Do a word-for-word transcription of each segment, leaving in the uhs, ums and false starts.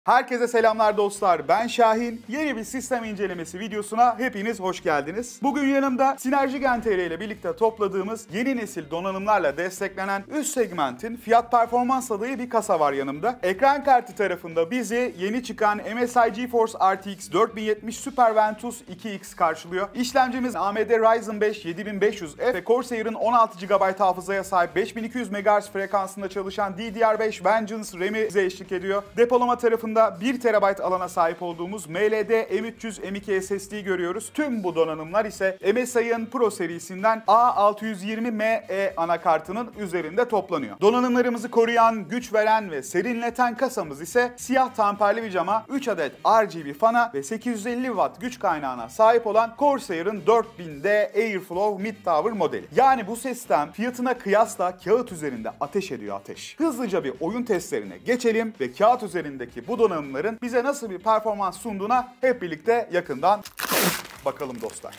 Herkese selamlar dostlar, ben Şahin. Yeni bir sistem incelemesi videosuna hepiniz hoş geldiniz. Bugün yanımda Synergy Gen ile birlikte topladığımız yeni nesil donanımlarla desteklenen üst segmentin fiyat performans adayı bir kasa var yanımda. Ekran kartı tarafında bizi yeni çıkan M S I GeForce R T X dört bin yetmiş Super Ventus iki X karşılıyor. İşlemcimiz A M D Ryzen beş yedi bin beş yüz F ve Corsair'ın on altı gigabayt hafızaya sahip beş bin iki yüz megahertz frekansında çalışan D D R beş Vengeance RAM'i bize eşlik ediyor. Depolama tarafında bir terabayt alana sahip olduğumuz M L D M üç yüz M iki S S D görüyoruz. Tüm bu donanımlar ise M S I'ın Pro serisinden A altı yüz yirmi M E anakartının üzerinde toplanıyor. Donanımlarımızı koruyan, güç veren ve serinleten kasamız ise siyah tamperli bir cama, üç adet R G B fana ve sekiz yüz elli watt güç kaynağına sahip olan Corsair'ın dört bin D Airflow Mid Tower modeli. Yani bu sistem fiyatına kıyasla kağıt üzerinde ateş ediyor ateş. Hızlıca bir oyun testlerine geçelim ve kağıt üzerindeki bu donanımların bize nasıl bir performans sunduğuna hep birlikte yakından bakalım dostlar.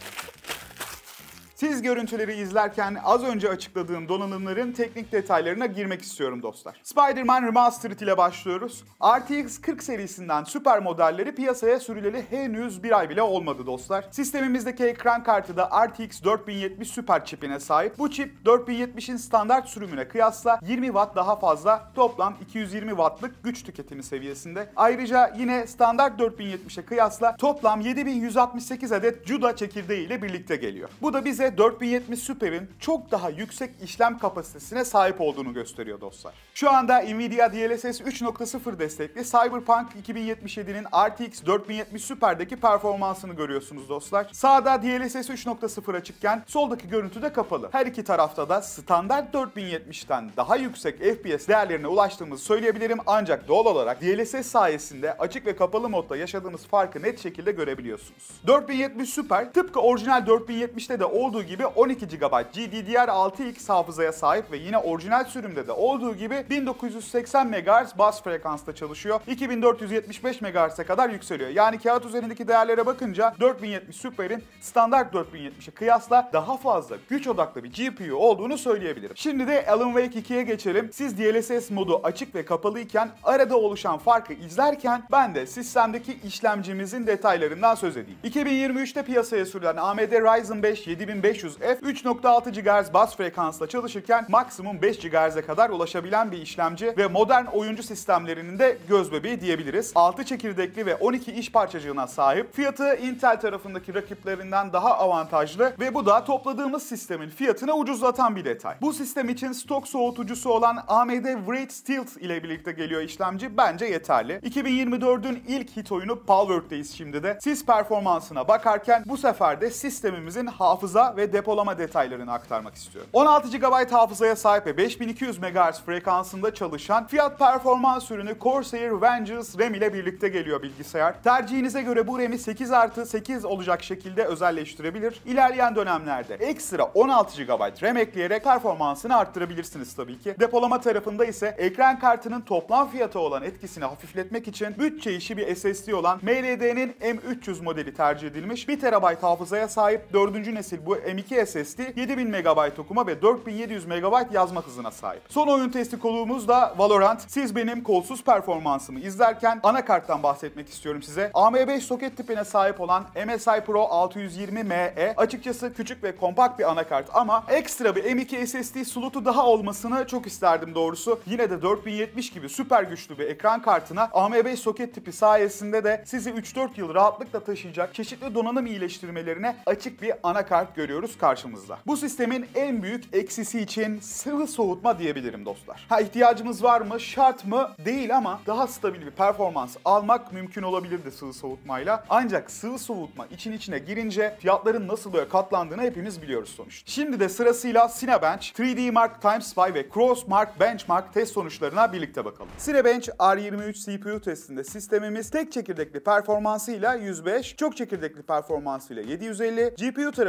Siz görüntüleri izlerken az önce açıkladığım donanımların teknik detaylarına girmek istiyorum dostlar. Spider-Man Remastered ile başlıyoruz. R T X kırk serisinden süper modelleri piyasaya sürüleli henüz bir ay bile olmadı dostlar. Sistemimizdeki ekran kartı da R T X dört bin yetmiş Super çipine sahip. Bu çip dört bin yetmişin standart sürümüne kıyasla yirmi watt daha fazla, toplam iki yüz yirmi wattlık güç tüketimi seviyesinde. Ayrıca yine standart dört bin yetmişe kıyasla toplam yedi bin yüz altmış sekiz adet CUDA çekirdeği ile birlikte geliyor. Bu da bize dört bin yetmiş Super'in çok daha yüksek işlem kapasitesine sahip olduğunu gösteriyor dostlar. Şu anda Nvidia D L S S üç nokta sıfır destekli Cyberpunk iki bin yetmiş yedi'nin R T X dört bin yetmiş Super'deki performansını görüyorsunuz dostlar. Sağda D L S S üç nokta sıfır açıkken soldaki görüntü de kapalı. Her iki tarafta da standart dört bin yetmişten daha yüksek F P S değerlerine ulaştığımızı söyleyebilirim, ancak doğal olarak D L S S sayesinde açık ve kapalı modda yaşadığımız farkı net şekilde görebiliyorsunuz. dört bin yetmiş Super tıpkı orijinal dört bin yetmişte de olduğu gibi on iki gigabayt G D D R altı X hafızaya sahip ve yine orijinal sürümde de olduğu gibi bin dokuz yüz seksen megahertz bas frekansta çalışıyor. iki bin dört yüz yetmiş beş megahertz'e kadar yükseliyor. Yani kağıt üzerindeki değerlere bakınca dört bin yetmiş Super'in standart dört bin yetmişe kıyasla daha fazla güç odaklı bir G P U olduğunu söyleyebilirim. Şimdi de Alan Wake iki'ye geçelim. Siz D L S S modu açık ve kapalı iken arada oluşan farkı izlerken ben de sistemdeki işlemcimizin detaylarından söz edeyim. iki bin yirmi üçte piyasaya sürülen A M D Ryzen beş yedi bin beş yüz F üç nokta altı gigahertz bas frekansla çalışırken maksimum beş gigahertz'e kadar ulaşabilen bir işlemci ve modern oyuncu sistemlerinin de gözbebeği diyebiliriz. altı çekirdekli ve on iki iş parçacığına sahip. Fiyatı Intel tarafındaki rakiplerinden daha avantajlı ve bu da topladığımız sistemin fiyatını ucuzlatan bir detay. Bu sistem için stok soğutucusu olan A M D Wraith Stealth ile birlikte geliyor işlemci. Bence yeterli. iki bin yirmi dördün ilk hit oyunu Palworld'deyiz şimdi de. Siz performansına bakarken bu sefer de sistemimizin hafıza ve depolama detaylarını aktarmak istiyorum. on altı gigabayt hafızaya sahip ve beş bin iki yüz megahertz frekansında çalışan fiyat performans ürünü Corsair Vengeance RAM ile birlikte geliyor bilgisayar. Tercihinize göre bu RAM'i sekiz artı sekiz olacak şekilde özelleştirebilir. İlerleyen dönemlerde ekstra on altı gigabayt RAM ekleyerek performansını arttırabilirsiniz tabii ki. Depolama tarafında ise ekran kartının toplam fiyata olan etkisini hafifletmek için bütçe işi bir S S D olan M L D'nin M üç yüz modeli tercih edilmiş. bir terabayt hafızaya sahip dördüncü nesil bu M iki S S D yedi bin megabayt okuma ve dört bin yedi yüz megabayt yazma hızına sahip. Son oyun testi konuğumuz da Valorant. Siz benim kolsuz performansımı izlerken anakarttan bahsetmek istiyorum size. A M beş soket tipine sahip olan M S I Pro altı yüz yirmi M E açıkçası küçük ve kompakt bir anakart ama ekstra bir M iki S S D slotu daha olmasını çok isterdim doğrusu. Yine de dört bin yetmiş gibi süper güçlü bir ekran kartına A M beş soket tipi sayesinde de sizi üç dört yıl rahatlıkla taşıyacak çeşitli donanım iyileştirmelerine açık bir anakart görüyoruz karşımızda. Bu sistemin en büyük eksisi için sıvı soğutma diyebilirim dostlar. Ha, ihtiyacımız var mı? Şart mı? Değil ama daha stabil bir performans almak mümkün olabilirdi sıvı soğutmayla. Ancak sıvı soğutma için içine girince fiyatların nasıl böyle katlandığını hepimiz biliyoruz sonuçta. Şimdi de sırasıyla Cinebench, üç D Mark TimeSpy ve Crossmark Benchmark test sonuçlarına birlikte bakalım. Cinebench R yirmi üç C P U testinde sistemimiz tek çekirdekli performansıyla yüz beş, çok çekirdekli performansıyla yedi yüz elli, G P U tarafında ise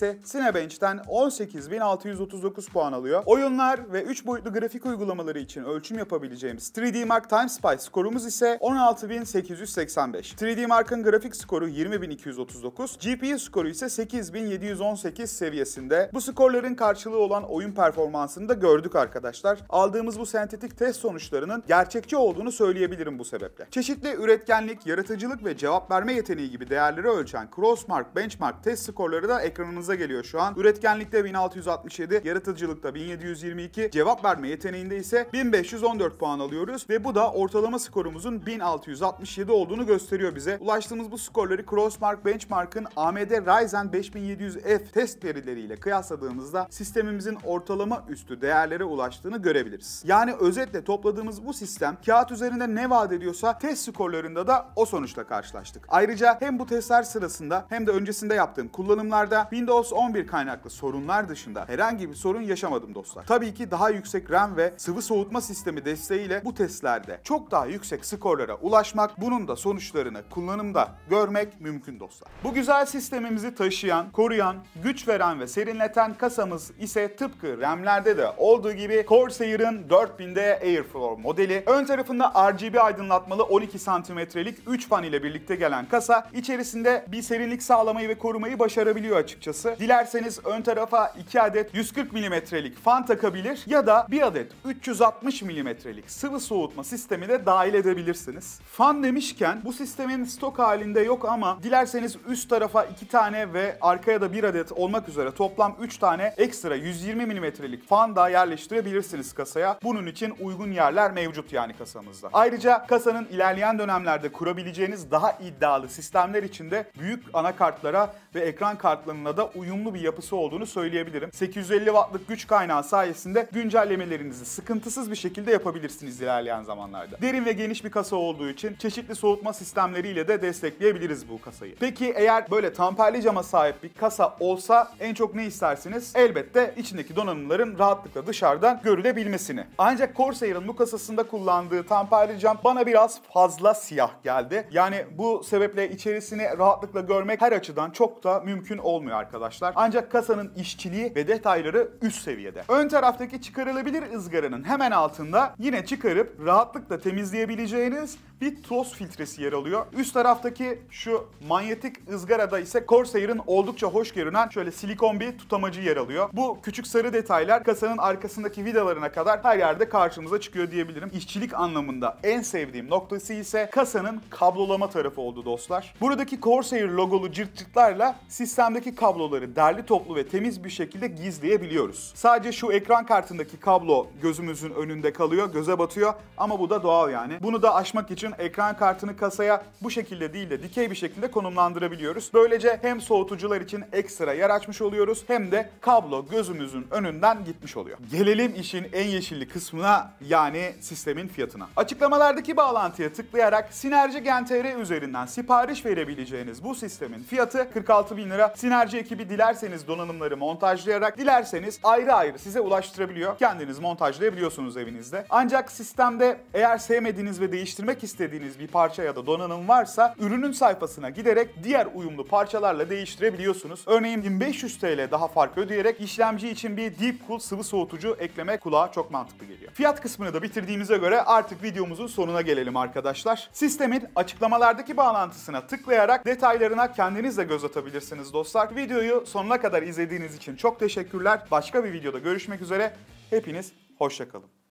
ise Cinebench'ten on sekiz bin altı yüz otuz dokuz puan alıyor. Oyunlar ve üç boyutlu grafik uygulamaları için ölçüm yapabileceğimiz üç D Mark TimeSpy skorumuz ise on altı bin sekiz yüz seksen beş. üç D Mark'ın grafik skoru yirmi bin iki yüz otuz dokuz, G P U skoru ise sekiz bin yedi yüz on sekiz seviyesinde. Bu skorların karşılığı olan oyun performansını da gördük arkadaşlar. Aldığımız bu sentetik test sonuçlarının gerçekçi olduğunu söyleyebilirim bu sebeple. Çeşitli üretkenlik, yaratıcılık ve cevap verme yeteneği gibi değerleri ölçen Crossmark Benchmark test skorları da ekranınıza geliyor şu an. Üretkenlikte bin altı yüz altmış yedi, yaratıcılıkta bin yedi yüz yirmi iki, cevap verme yeteneğinde ise bin beş yüz on dört puan alıyoruz ve bu da ortalama skorumuzun bin altı yüz altmış yedi olduğunu gösteriyor bize. Ulaştığımız bu skorları Crossmark Benchmark'ın A M D Ryzen beş bin yedi yüz F test verileriyle kıyasladığımızda sistemimizin ortalama üstü değerlere ulaştığını görebiliriz. Yani özetle topladığımız bu sistem kağıt üzerinde ne vaat ediyorsa test skorlarında da o sonuçla karşılaştık. Ayrıca hem bu testler sırasında hem de öncesinde yaptığım kullanımlarda Windows on bir kaynaklı sorunlar dışında herhangi bir sorun yaşamadım dostlar. Tabii ki daha yüksek RAM ve sıvı soğutma sistemi desteğiyle bu testlerde çok daha yüksek skorlara ulaşmak, bunun da sonuçlarını kullanımda görmek mümkün dostlar. Bu güzel sistemimizi taşıyan, koruyan, güç veren ve serinleten kasamız ise tıpkı RAM'lerde de olduğu gibi Corsair'ın dört bin D Airflow modeli. Ön tarafında R G B aydınlatmalı on iki santimetrelik üç fan ile birlikte gelen kasa içerisinde bir serinlik sağlamayı ve korumayı başarabiliyor açıkçası. Dilerseniz ön tarafa iki adet yüz kırk milimetrelik fan takabilir ya da bir adet üç yüz altmış milimetrelik sıvı soğutma sistemi de dahil edebilirsiniz. Fan demişken bu sistemin stok halinde yok ama dilerseniz üst tarafa iki tane ve arkaya da bir adet olmak üzere toplam üç tane ekstra yüz yirmi milimetrelik fan daha yerleştirebilirsiniz kasaya. Bunun için uygun yerler mevcut yani kasamızda. Ayrıca kasanın ilerleyen dönemlerde kurabileceğiniz daha iddialı sistemler için de büyük anakartlara ve ekran kartlarına da uyumlu bir yapısı olduğunu söyleyebilirim. sekiz yüz elli wattlık güç kaynağı sayesinde güncellemelerinizi sıkıntısız bir şekilde yapabilirsiniz ilerleyen zamanlarda. Derin ve geniş bir kasa olduğu için çeşitli soğutma sistemleriyle de destekleyebiliriz bu kasayı. Peki eğer böyle tamperli cama sahip bir kasa olsa en çok ne istersiniz? Elbette içindeki donanımların rahatlıkla dışarıdan görülebilmesini. Ancak Corsair'ın bu kasasında kullandığı tamperli cam bana biraz fazla siyah geldi. Yani bu sebeple içerisini rahatlıkla görmek her açıdan çok da mümkün olmuyor arkadaşlar. Ancak kasanın işçiliği ve detayları üst seviyede. Ön taraftaki çıkarılabilir ızgaranın hemen altında yine çıkarıp rahatlıkla temizleyebileceğiniz bir toz filtresi yer alıyor. Üst taraftaki şu manyetik ızgarada ise Corsair'ın oldukça hoş görünen şöyle silikon bir tutamacı yer alıyor. Bu küçük sarı detaylar kasanın arkasındaki vidalarına kadar her yerde karşımıza çıkıyor diyebilirim. İşçilik anlamında en sevdiğim noktası ise kasanın kablolama tarafı oldu dostlar. Buradaki Corsair logolu cırt cırtlarla sistemdeki kabloları derli toplu ve temiz bir şekilde gizleyebiliyoruz. Sadece şu ekran kartındaki kablo gözümüzün önünde kalıyor, göze batıyor ama bu da doğal yani. Bunu da aşmak için ekran kartını kasaya bu şekilde değil de dikey bir şekilde konumlandırabiliyoruz. Böylece hem soğutucular için ekstra yer açmış oluyoruz hem de kablo gözümüzün önünden gitmiş oluyor. Gelelim işin en yeşilli kısmına, yani sistemin fiyatına. Açıklamalardaki bağlantıya tıklayarak Synergy Gen T R üzerinden sipariş verebileceğiniz bu sistemin fiyatı kırk altı bin lira. Synergy ekibi dilerseniz donanımları montajlayarak, dilerseniz ayrı ayrı size ulaştırabiliyor. Kendiniz montajlayabiliyorsunuz evinizde. Ancak sistemde eğer sevmediğiniz ve değiştirmek istediğiniz bir parça ya da donanım varsa ürünün sayfasına giderek diğer uyumlu parçalarla değiştirebiliyorsunuz. Örneğin bin beş yüz TL daha fark ödeyerek işlemci için bir Deep Cool sıvı soğutucu eklemek kulağa çok mantıklı geliyor. Fiyat kısmını da bitirdiğimize göre artık videomuzun sonuna gelelim arkadaşlar. Sistemin açıklamalardaki bağlantısına tıklayarak detaylarına kendiniz de göz atabilirsiniz dostlar. Videoyu sonuna kadar izlediğiniz için çok teşekkürler. Başka bir videoda görüşmek üzere. Hepiniz hoşça kalın.